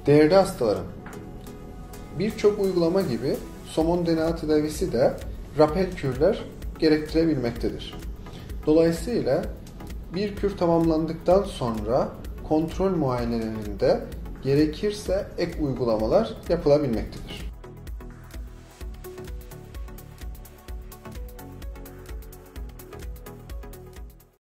Değerli hastalarım, birçok uygulama gibi somon DNA tedavisi de rapel kürler gerektirebilmektedir. Dolayısıyla bir kür tamamlandıktan sonra kontrol muayenelerinde gerekirse ek uygulamalar yapılabilmektedir.